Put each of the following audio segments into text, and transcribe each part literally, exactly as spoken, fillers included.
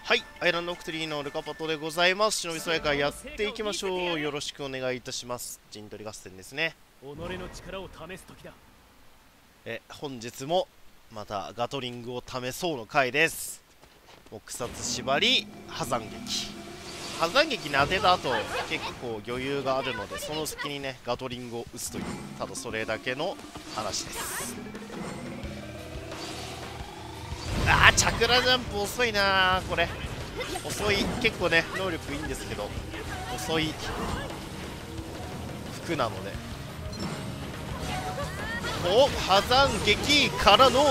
はい、アイランドオクトリーのルカパトでございます。忍び総会やっていきましょう。よろしくお願いいたします。陣取り合戦ですね。 己の力を試す時だ。 え、本日もまたガトリングを試そうの回です。黙殺縛り、破山撃。破山撃に当てた後、結構余裕があるので、その隙にね、ガトリングを撃つという、ただそれだけの話です。あー、チャクラジャンプ遅いなー、これ遅い。結構ね能力いいんですけど遅い服なので。お、破山撃からのガ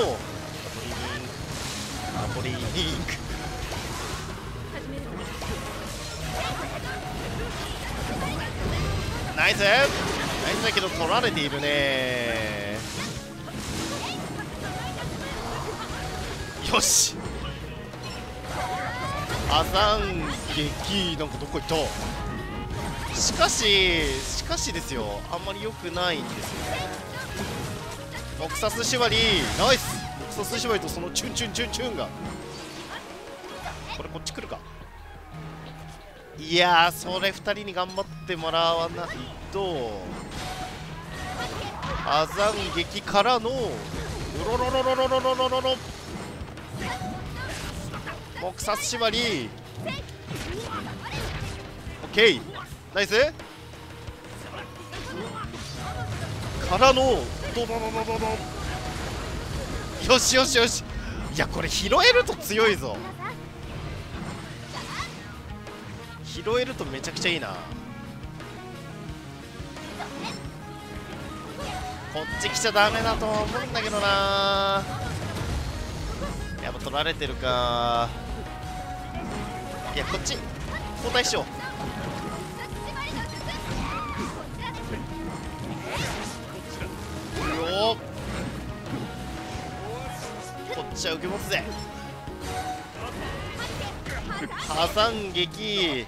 トリング、ガトリングナイスナイスだけど取られているね。よし、破山撃なんかどこ行った。しかししかしですよ、あんまり良くないんですよね。黙殺縛りナイス。黙殺縛りとそのチュンチュンチュンチュンが、これこっち来るか。いやー、それふたりに頑張ってもらわないと。破山撃からのロロロロロロロロロロ黙殺縛り。オッケーナイスからのドドドドドド。よしよしよし。いや、これ拾えると強いぞ。拾えるとめちゃくちゃいいな。こっち来ちゃダメだと思うんだけどな。やっぱ取られてるか。いや、こっち交代しよう。うお、こっちは受け持つぜ。破山撃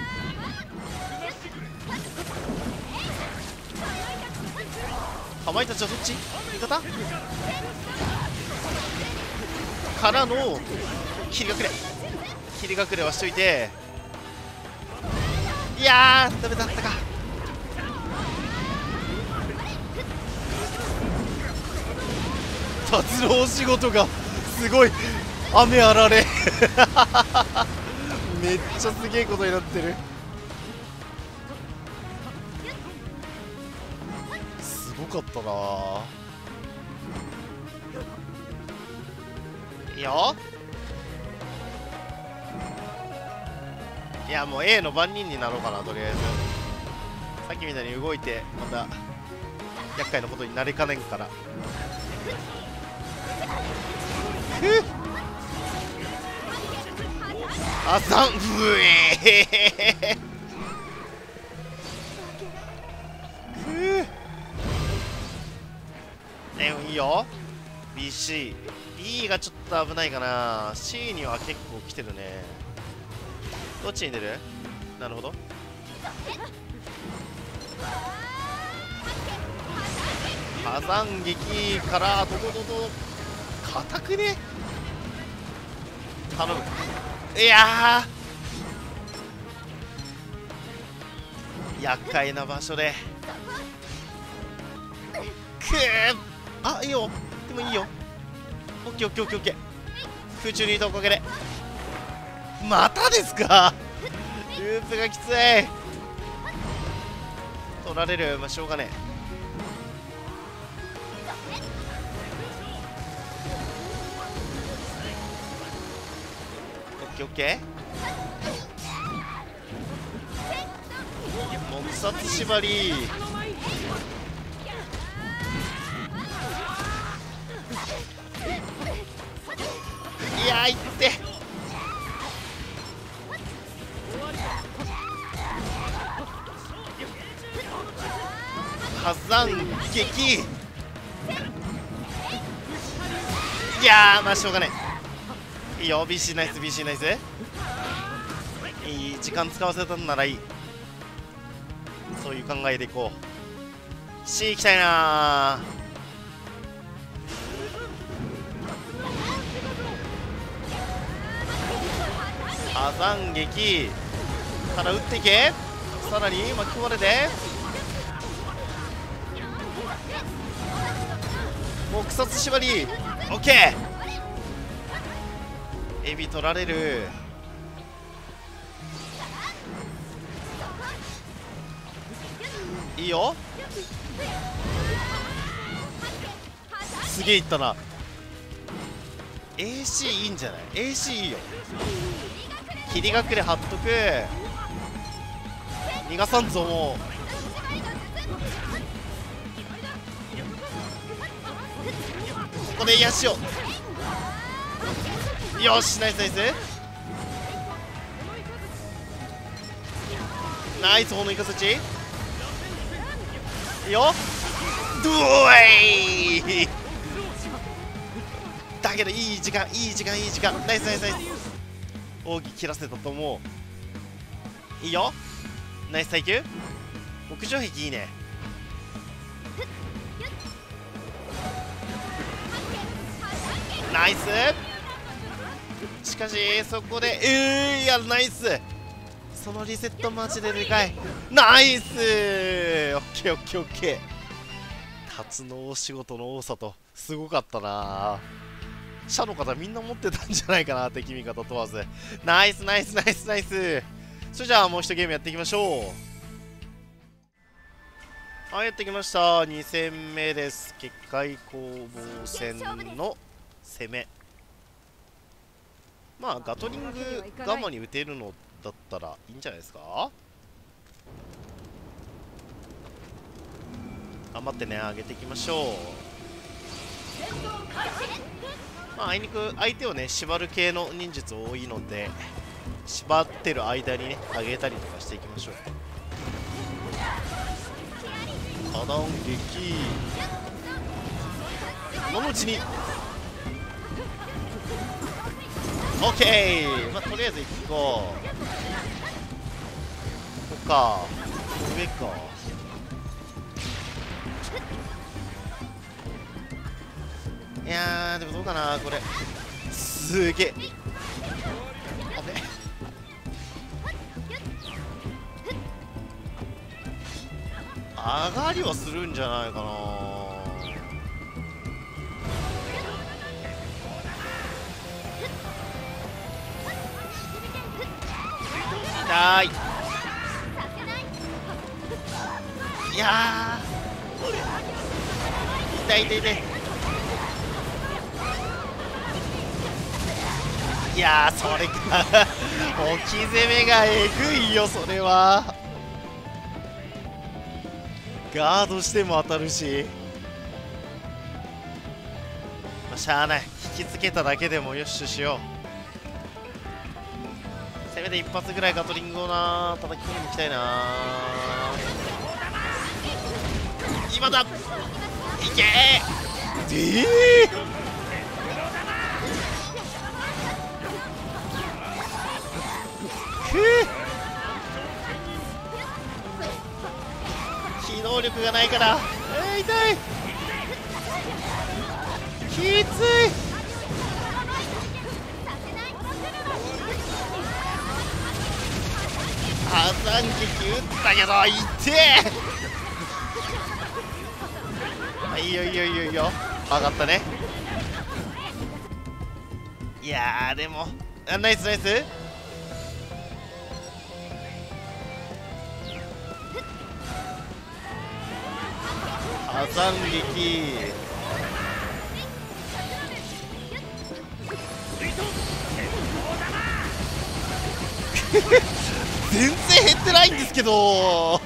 かまいたちはどっち味方からの切り隠れ、切り隠れはしといて。いやーダメだったか。達のお仕事がすごい。雨あられめっちゃすげえことになってる。すごかったなー。いいよ。いや、もう A の番人になろうかな。とりあえずさっきみたいに動いてまた厄介なことになりかねんから。ふっ、あさん、うえーふう。でもいいよ。 ビーシーB がちょっと危ないかな。 C には結構来てるね。どっちに出る。なるほど。破山撃からドドドド硬くね。頼む。いやー厄介な場所でくー。あ、いいよ。でもいいよ。オッケーオッケーオッケーオッケー。空中にいたおかげで。またですか。ループがきつい。取られる。まあしょうがねえ。オッケーオッケー。黙殺縛り。いやーいって。破山撃。いやーまあしょうがない。いいよ。 ビーシー ナイス ビーシー ナイス。いい時間使わせたんならいい。そういう考えでいこう。 C 行きたいなー。 破山撃から打っていけ。さらに巻き込まれて撲殺縛り。オッケー。エビ取られる。いいよ。すげえいったな。 エーシー いいんじゃない？ エーシー いいよ。切り隠れ貼っとく。逃がさんぞ。もうここで癒しを。よし、ナイスナイスナイス。炎イカスチいいよ。ドゥエイだけどいい時間いい時間いい時間。ナイスナイスナイス。奥義切らせたと思う。いいよ。ナイス耐久。屋上壁いいね。ナイス。しかしそこでえー、いやナイス。そのリセットマジででかい。ナイス。オッケーオッケーオッケー。タツのお仕事の多さとすごかったな。社の方みんな持ってたんじゃないかな、敵味方問わず。ナイスナイスナイスナイス。それじゃあもう一ゲームやっていきましょう。はい、やってきました。に戦目です。結界攻防戦の攻め。まあガトリングガマに打てるのだったらいいんじゃないですか。頑張ってね、上げていきましょう。まああいにく相手をね縛る系の忍術多いので、縛ってる間にね上げたりとかしていきましょう。破断撃今のうちに OK。 まあとりあえずいっこここか上か。いやーでもどうかなこれ。すげえあれ上がりはするんじゃないかな。痛い。いやー痛い痛い痛い。いやーそれか置き攻めがえぐいよ。それはガードしても当たるし、まあ、しゃあない。引きつけただけでもよししよう。せめて一発ぐらいガトリングをな叩き込みに行きたいな。今だいけー。えー機動力がないから、えー、痛い。きつい。破山撃打ったけど痛え。あ、いいよいいよいいよいいよ。上がったね。いやーでもあナイスナイス。破山撃全然減ってないんですけど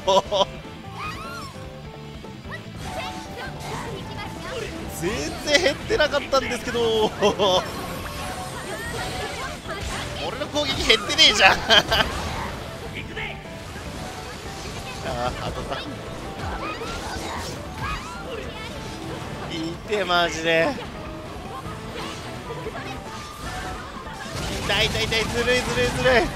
全然減ってなかったんですけど俺の攻撃減ってねえじゃんああ当たった。いてマジで痛い痛い痛い。ずるいずるいずるい。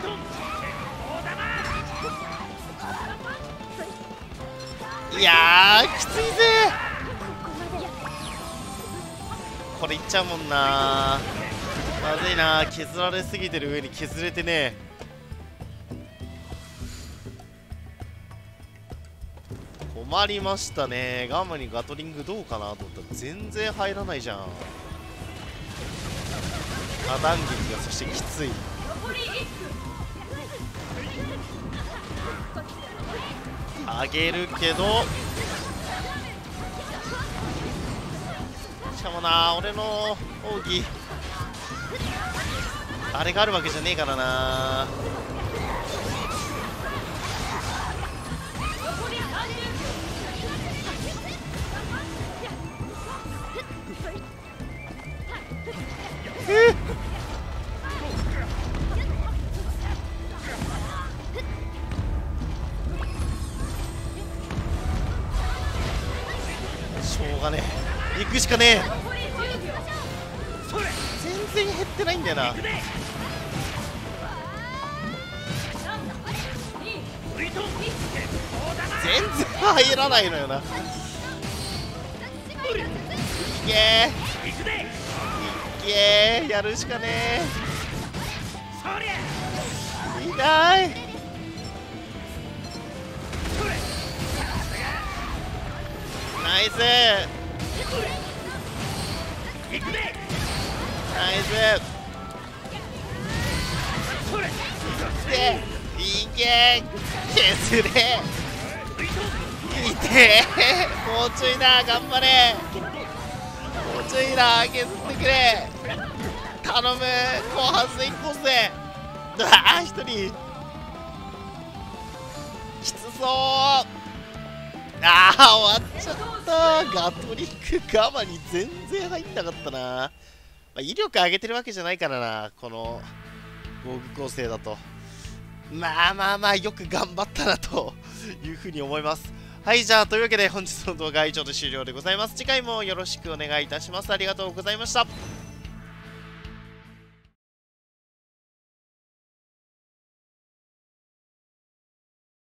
いやーきついぜ。これいっちゃうもんな。 まずいな、削られすぎてる上に削れてね。困りましたね。ガンマにガトリングどうかなと思ったら全然入らないじゃん。多弾撃がそしてきつい。あげるけど、しかもな、俺の奥義あれがあるわけじゃねえからな。えっしょうがねえ、行くしかねえ。全然減ってないんだよな。全然入らないのよな。いけーいけー、やるしかねえ。いないナイスナイスいけいけ削れいてー、もうちょいな、頑張れ、もうちょいな、削ってくれ、頼む、後半戦行こうぜ。うわー、一人きつそう。あー、終わっちゃった。ガトリックガマに全然入んなかったな。まあ、威力上げてるわけじゃないからな、この防具構成だと。まあまあまあ、よく頑張ったなというふうに思います。はい、じゃあというわけで本日の動画は以上で終了でございます。次回もよろしくお願いいたします。ありがとうございました。